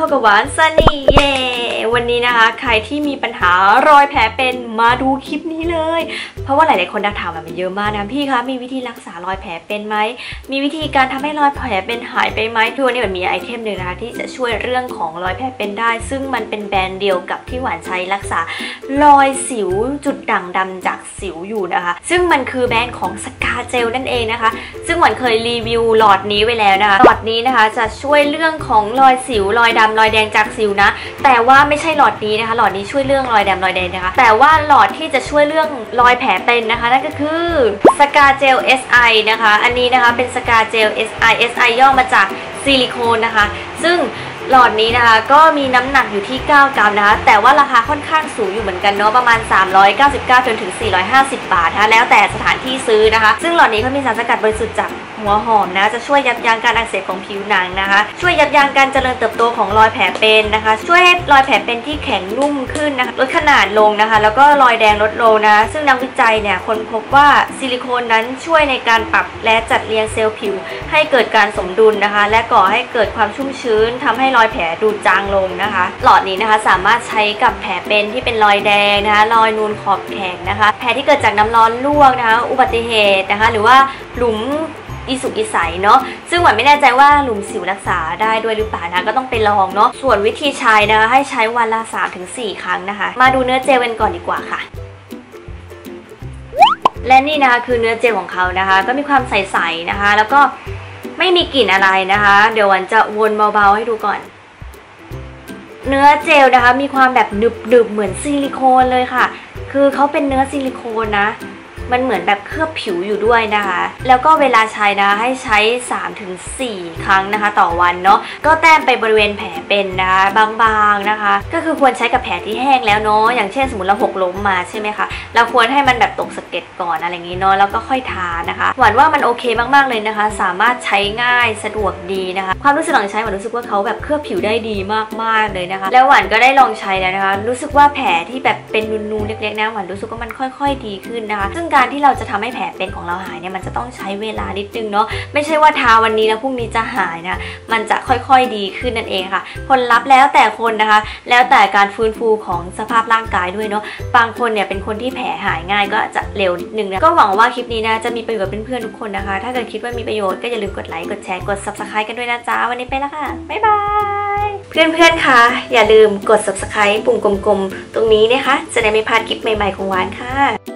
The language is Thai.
กับหวานซันนี่เย่วันนี้นะคะใครที่มีปัญหารอยแผลเป็นมาดูคลิปนี้เลยเพราะว่าหลายๆคนถามมาเยอะมากนะพี่คะมีวิธีรักษารอยแผลเป็นไหมมีวิธีการทำให้รอยแผลเป็นหายไปไหมทุกวันนี้มันมีไอเทมหนึ่งนะคะที่จะช่วยเรื่องของรอยแผลเป็นได้ซึ่งมันเป็นแบรนด์เดียวกับที่หวานใช้รักษารอยสิวจุดด่างดำจากสิวอยู่นะคะซึ่งมันคือแบรนด์ของสกาเจลนั่นเองนะคะซึ่งหวานเคยรีวิวหลอดนี้ไว้แล้วนะคะหลอดนี้นะคะจะช่วยเรื่องของรอยสิวรอยดำรอยแดงจากสิวนะแต่ว่าไม่ใช่หลอดนี้นะคะหลอดนี้ช่วยเรื่องรอยดำรอยแดงนะคะแต่ว่าหลอดที่จะช่วยเรื่องรอยแผลเป็นนะคะนั่นก็คือสกาเจล SI นะคะอันนี้นะคะเป็นสกาเจล SI ย่อมาจากซิลิโคนนะคะซึ่งหลอดนี้นะคะก็มีน้ำหนักอยู่ที่9 กรัมนะคะแต่ว่าราคาค่อนข้างสูงอยู่เหมือนกันเนาะประมาณ399จนถึง450 บาทนะคะแล้วแต่สถานที่ซื้อนะคะซึ่งหลอดนี้เขามีสารสกัดบริสุทธิ์จากหัวหอมนะจะช่วยยับยั้งการอักเสบของผิวหนังนะคะช่วยยับยั้งการเจริญเติบโตของรอยแผลเป็นนะคะช่วยให้รอยแผลเป็นที่แข็งนุ่มขึ้นนะคะลดขนาดลงนะคะแล้วก็รอยแดงลดลงนะซึ่งนักวิจัยเนี่ยค้นพบว่าซิลิโคนนั้นช่วยในการปรับและจัดเรียงเซลล์ผิวให้เกิดการสมดุลนะคะและก่อให้เกิดความชุ่มชื้นทำให้รอยแผลดูจางลงนะคะหลอดนี้นะคะสามารถใช้กับแผลเป็นที่เป็นรอยแดงนะคะรอยนูนขอบแข็งนะคะแผลที่เกิดจากน้ำร้อนลวกนะคะอุบัติเหตุนะคะหรือว่าหลุมอีสุกอีใสเนาะซึ่งหวานไม่แน่ใจว่าหลุมสิวรักษาได้ด้วยหรือเปล่านะก็ต้องไปลองเนาะส่วนวิธีใช้นะคะให้ใช้วันละ 3-4 ครั้งนะคะมาดูเนื้อเจลกันก่อนดีกว่าค่ะและนี่นะคะคือเนื้อเจลของเขานะคะก็มีความใสๆนะคะแล้วก็ไม่มีกลิ่นอะไรนะคะเดี๋ยวหวานจะวนเบาๆให้ดูก่อนเนื้อเจลนะคะมีความแบบหนึบๆเหมือนซิลิโคนเลยค่ะคือเขาเป็นเนื้อซิลิโคนนะมันเหมือนแบบเคลือบผิวอยู่ด้วยนะคะแล้วก็เวลาใช้นะให้ใช้ 3-4 ครั้งนะคะต่อวันเนาะก็แต้มไปบริเวณแผลเป็นนะคะบางๆนะคะก็คือควรใช้กับแผลที่แห้งแล้วเนาะอย่างเช่นสมมติเราหกล้มมาใช่ไหมคะเราควรให้มันแบบตกสะเก็ดก่อนอะไรอย่างนี้เนาะแล้วก็ค่อยทานะคะหวานว่ามันโอเคมากๆเลยนะคะสามารถใช้ง่ายสะดวกดีนะคะความรู้สึกหลังใช้หวานรู้สึกว่าเขาแบบเคลือบผิวได้ดีมากๆเลยนะคะแล้วหวานก็ได้ลองใช้แล้วนะคะรู้สึกว่าแผลที่แบบเป็นนูนๆเล็กๆนะหวานรู้สึกว่ามันค่อยๆดีขึ้นนะคะซึ่งการที่เราจะทำให้แผลเป็นของเราหายเนี่ยมันจะต้องใช้เวลานิดนึงเนาะไม่ใช่ว่าทาวันนี้แล้วพรุ่งนี้จะหายนะมันจะค่อยๆดีขึ้นนั่นเองค่ะผลลัพธ์แล้วแต่คนนะคะแล้วแต่การฟื้นฟูของสภาพร่างกายด้วยเนาะบางคนเนี่ยเป็นคนที่แผลหายง่ายก็จะเร็วนิดนึงนะก็หวังว่าคลิปนี้นะจะมีประโยชน์กับเพื่อนๆทุกคนนะคะถ้าเกิดคิดว่ามีประโยชน์ก็อย่าลืมกดไลค์กดแชร์กด Subscribe กันด้วยนะจ๊ะวันนี้ไปแล้วค่ะบ๊ายบายเพื่อนๆคะอย่าลืมกด Subscribe ปุ่มกลมๆตรงนี้นะคะจะได้ไม่พลาดคลิปใหม่ๆของหวานค่ะ